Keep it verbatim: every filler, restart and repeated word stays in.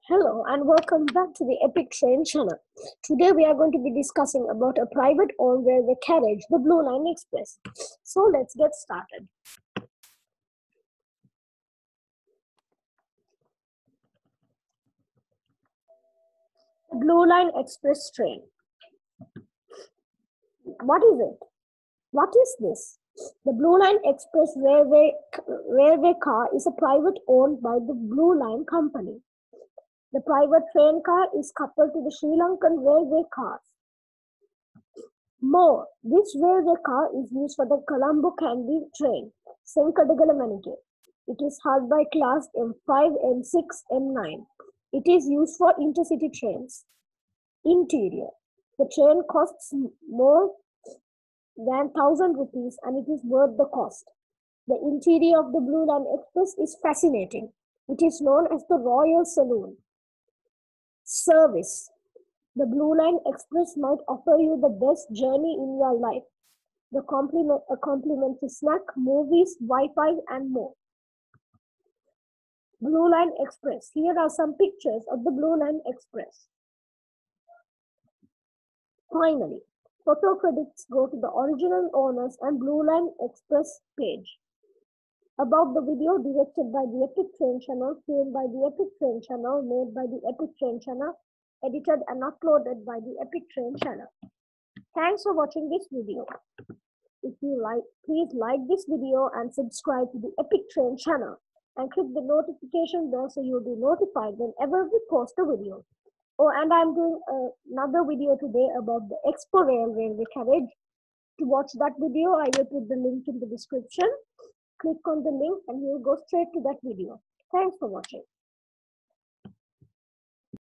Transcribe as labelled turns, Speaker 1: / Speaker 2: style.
Speaker 1: Hello and welcome back to the Epic Train channel. Today we are going to be discussing about a private owned railway carriage, the Blue Line Express. So let's get started. The Blue Line Express train. What is it? What is this? The Blue Line Express railway, railway car is a private owned by the Blue Line Company. The private train car is coupled to the Sri Lankan railway cars. More, this railway car is used for the Colombo Kandy train, Senkadagala Manike. It is hauled by class M five, M six, M nine. It is used for intercity trains. Interior. The train costs more than one thousand rupees and it is worth the cost. The interior of the Blue Line Express is fascinating. It is known as the Royal Saloon. Service. The Blue Line Express might offer you the best journey in your life. The compliment, a complimentary snack, movies, Wi-Fi, and more. Blue Line Express. Here are some pictures of the Blue Line Express. Finally, photo credits go to the original owners and Blue Line Express page. Above the video directed by the Epic Train channel, filmed by the Epic Train channel, made by the Epic Train channel, edited and uploaded by the Epic Train channel. Thanks for watching this video. If you like, please like this video and subscribe to the Epic Train channel and click the notification bell so you'll be notified whenever we post a video. Oh, and I'm doing uh, another video today about the Expo Rail railway carriage. To watch that video, I will put the link in the description. Click on the link and you'll go straight to that video. Thanks for watching.